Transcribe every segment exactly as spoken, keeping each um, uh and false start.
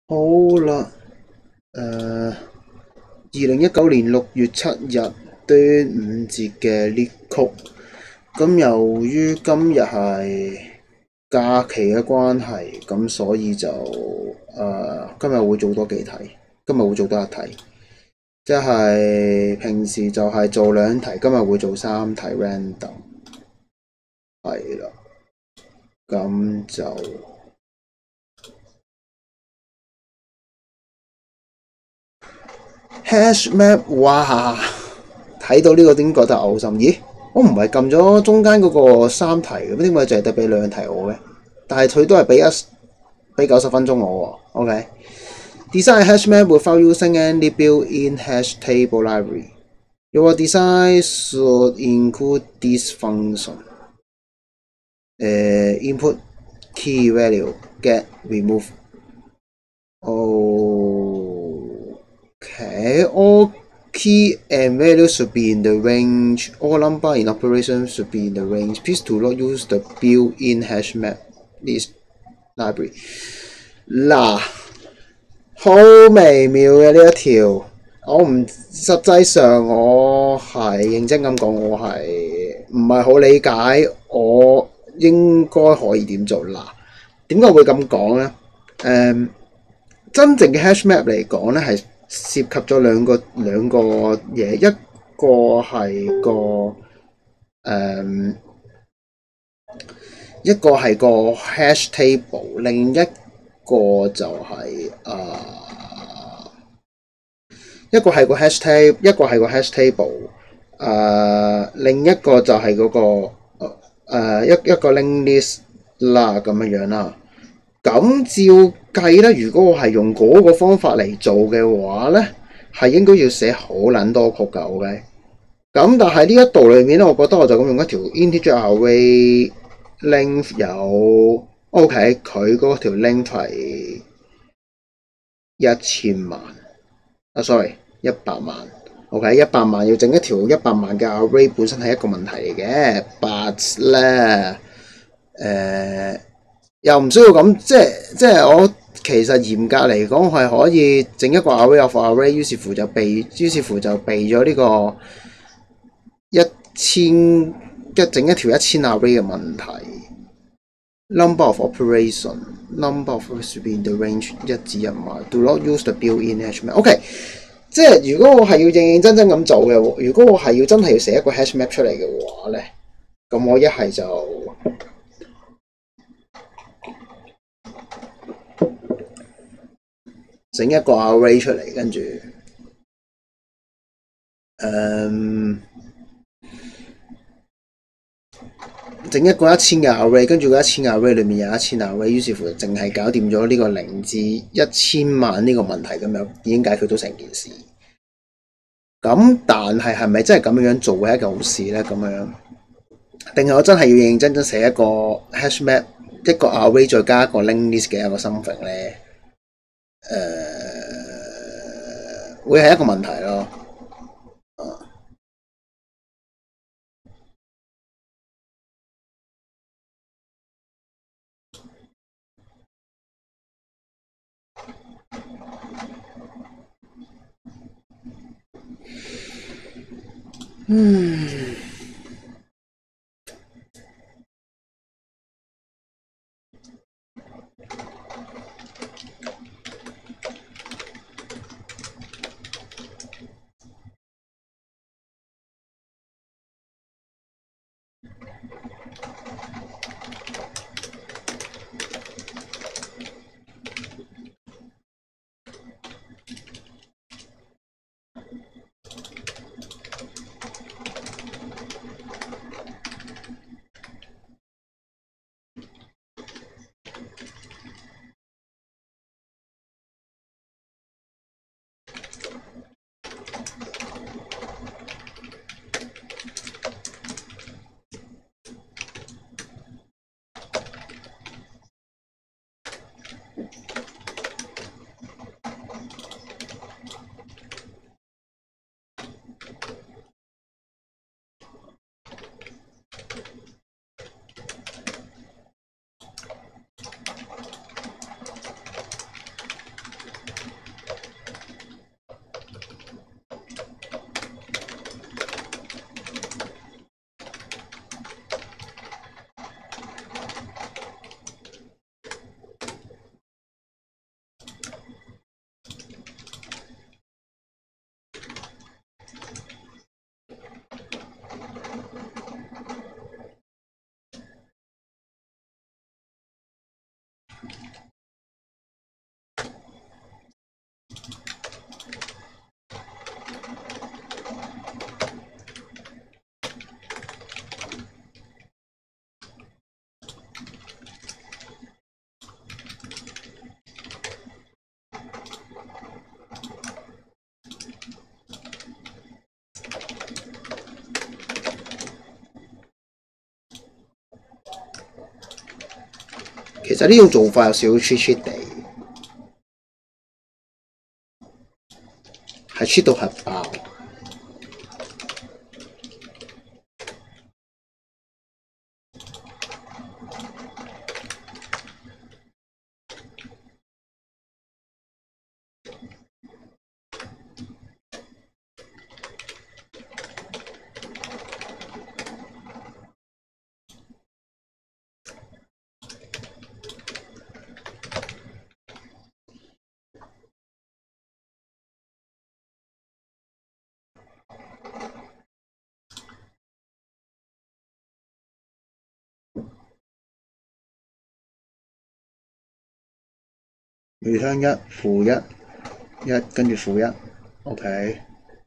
好啦，誒、呃，二零一九年六月七日端午節嘅呢曲，咁由於今日係假期嘅關係，咁所以就誒、呃、今日會做多幾題，今日會做多一題，即係平時就係做兩題，今日會做三題 random，係啦，咁就。hash map， 哇！睇到呢個點覺得嘔心？咦，我唔係撳咗中間嗰個三題嘅，點解淨係得俾兩題我嘅？但係佢都係俾一俾九十分鐘我喎。OK。Design a hash map without using any built-in hash table library. Your design should include this function. Uh, input key value get remove. Okay, all key and value should be in the range. All number in operation should be in the range. Please do not use the built-in hash map list library. 嗱，好微妙嘅呢一條，我唔實際上我係認真咁講，我係唔係好理解我應該可以點做嗱？點解會咁講呢？誒、真正嘅 hash map 嚟講咧，係涉及咗兩個兩個嘢，一個係個誒、嗯，一個係個 hash table， 另一個就係、是、啊、呃，一個係個 hash table， 一個係個 hash table， 誒、呃，另一個就係嗰、那個誒、呃、一一個 link list 啦，咁樣樣啦。咁照計咧，如果我係用嗰個方法嚟做嘅話咧，係應該要寫好撚多曲㗎 ，OK？ 咁但係呢一度裏面咧，我覺得我就咁用一條 integer array length 有 OK， 佢嗰條 length 係一千萬啊 ，sorry 一百萬 ，OK 一百萬要整一條一百萬嘅 array 本身係一個問題嚟嘅 ，but 咧誒。呃又唔需要咁，即係即係我其實嚴格嚟講係可以整一個 array of array， 於是乎就避，於是乎就避咗呢個一千一整一條一千 array 嘅問題。Number of operation, number of should be in the range 一至一萬。Do not use the built-in hash map。OK， 即係如果我係要認認真真咁做嘅，如果我係要真係要寫一個 hash map 出嚟嘅話咧，咁我一係就。整一個 array 出嚟，跟住誒整一個一千嘅 array，跟住嗰一千嘅 array 裏面有一千 array，於是乎淨係搞掂咗呢個零至一千萬呢個問題，咁樣已經解決到成件事。咁但係係咪真係咁樣做會係一件好事咧？咁樣定係我真係要認認真真寫一個 hash map， 一個 array 再加一個 link list 嘅一個 something 咧？誒、呃，會係一個問題咯。嗯。 實呢種做法有少少 cheat cheat 地，係 cheat 到核爆。return 一負一一跟住負一 ，OK。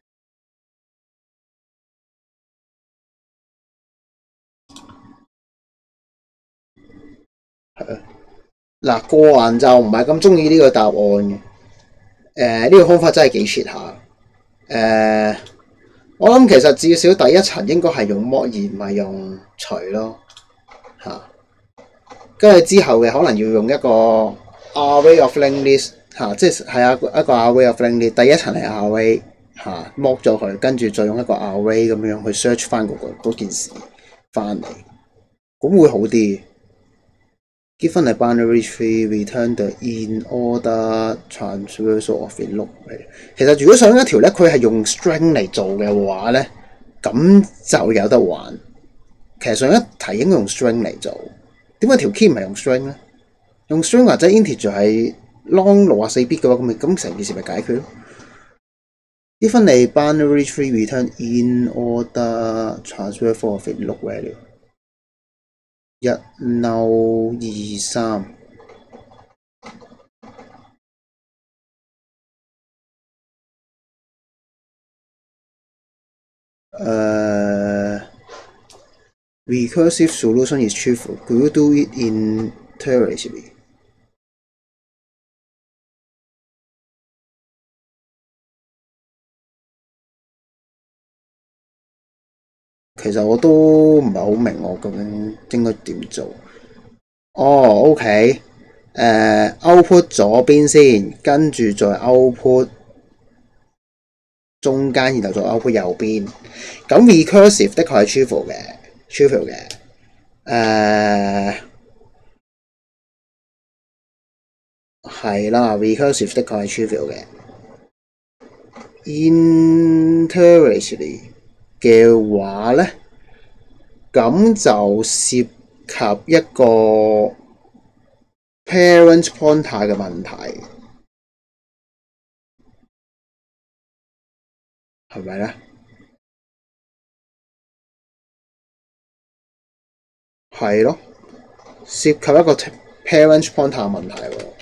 係啊，嗱個人就唔係咁中意呢個答案嘅。誒、呃、呢、這個方法真係幾 cheat 下。誒、呃、我諗其實至少第一層應該係用 mod 而唔係用除咯嚇。跟住之後嘅可能要用一個 array of linked list 嚇，即係係啊一個 array of linked list。第一層係 array 嚇，mod 咗佢，跟住再用一個 array 咁樣去 search 翻嗰個嗰件事翻嚟，咁會好啲。Given a binary tree, return the in order transversal of it loop。其實如果想一條咧，佢係用 string 嚟做嘅話咧，咁就有得玩。其實上一題應該用 string 嚟做，點解條 key 唔係用 string 咧？用 string 或者 integer 係 long 六十四 bit 嘅話，咁咪咁成件事咪解決咯。Given a binary tree, return in order transversal of it loop value。一嬲二三，誒 recursive solution is truthful. Could you do it iteratively？ 其實我都唔係好明我究竟應該點做。哦 ，OK， 誒 output 左邊先，跟住再 output 中間，然後再 output 右邊。咁 recursive 的確係 truthful 嘅 truthful 嘅。誒係啦 ，recursive 的確係 truthful 嘅。iteratively 嘅話咧，咁就涉及一個 parent pointer 嘅問題，係咪咧？係咯，涉及一個 parent pointer 嘅問題喎。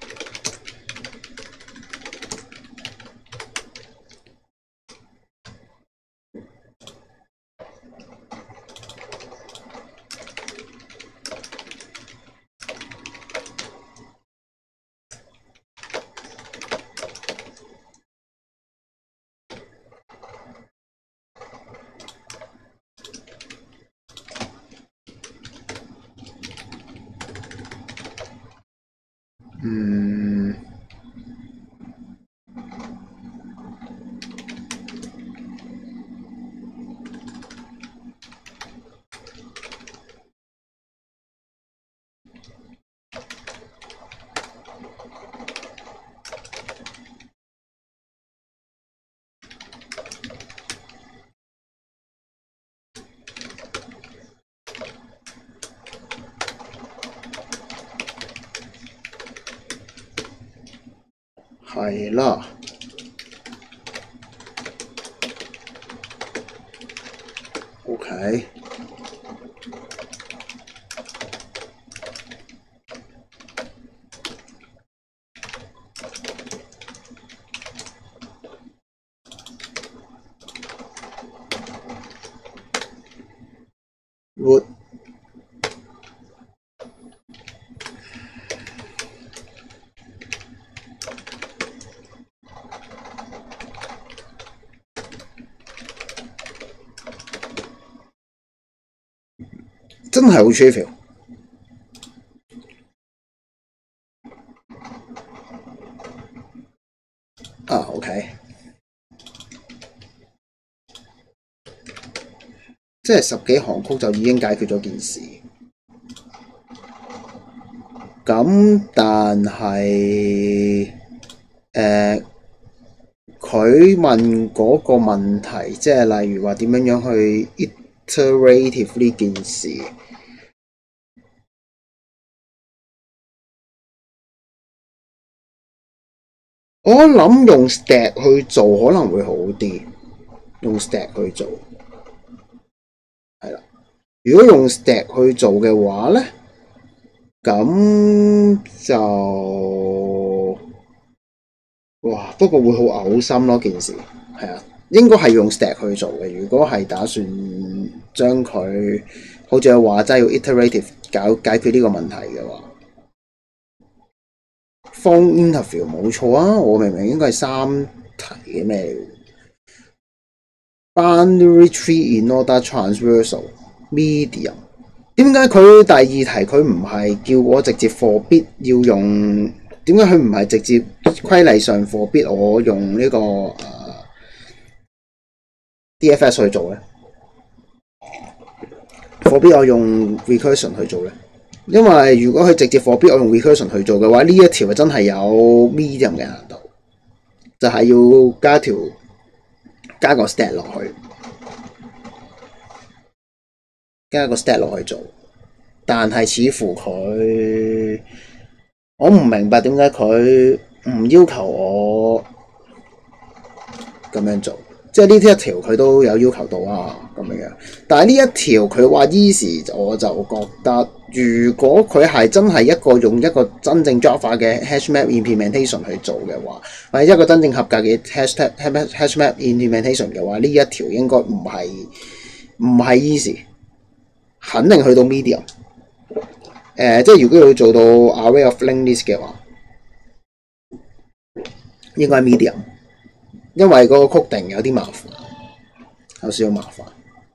嗯，係啦。OK。would 真係好 trivial。 啊 OK， 即係十幾行曲就已經解決咗件事。咁但係誒，佢、呃、問嗰個問題，即係例如話點樣樣去 iterative 呢件事。我諗用 stack 去做可能會好啲，用 stack 去做係啦。如果用 stack 去做嘅話咧，咁就哇，不過會好嘔心咯件事，係啊，應該係用 stack 去做嘅。如果係打算將佢好似我話齋要 iterative 搞解決呢個問題嘅話。phone interview 冇錯啊，我明明應該係三題嘅咩 ？Binary tree in order transversal medium， 點解佢第二題佢唔係叫我直接 forbid 要用？點解佢唔係直接規例上 forbid 我用呢、這個、呃、D F S 去做咧 ？forbid 我用 recursion 去做咧？因為如果佢直接 forbid 我用 recursion 去做嘅話，呢一條真係有 medium 嘅難度，就係、是、要加條加個 stat 落去，加個 stat 落去做。但係似乎佢，我唔明白點解佢唔要求我咁樣做。即係呢啲一條佢都有要求到啊，咁樣樣。但係呢一條佢話 easy， 我就覺得如果佢係真係一個用一個真正 Java 嘅 hashmap implementation 去做嘅話，或者一個真正合格嘅 hashtag hashmap implementation 嘅話，呢一條應該唔係唔係 easy， 肯定去到 medium。誒、呃，即係如果要做到 array of linked list 嘅話，應該係 medium。因為嗰個曲定有啲麻煩，有少少麻煩。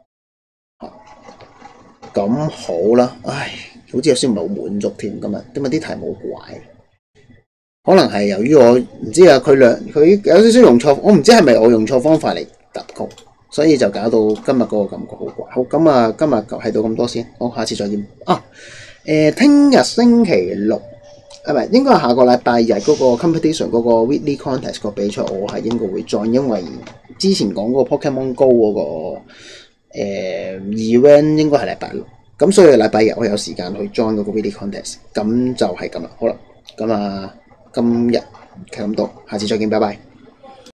咁好啦，唉，好似有少少唔係好滿足添。今日今日啲題目怪，可能係由於我唔知啊，佢兩佢有少少用錯，我唔知係咪我用錯方法嚟答曲，所以就搞到今日嗰個感覺好怪。好，咁啊，今日就係到咁多先，好，下次再見。啊，誒、呃，聽日星期六。啊，唔係，應該係下個禮拜日嗰個 competition 嗰個 weekly contest 個比賽，我係應該會 join，因為之前講嗰個 Pokemon Go 嗰、那個誒、呃、event 應該係禮拜六，咁所以禮拜日我有時間去 join 嗰個 weekly contest，咁就係咁啦。好啦，咁啊，今日係咁多，下次再見，拜拜。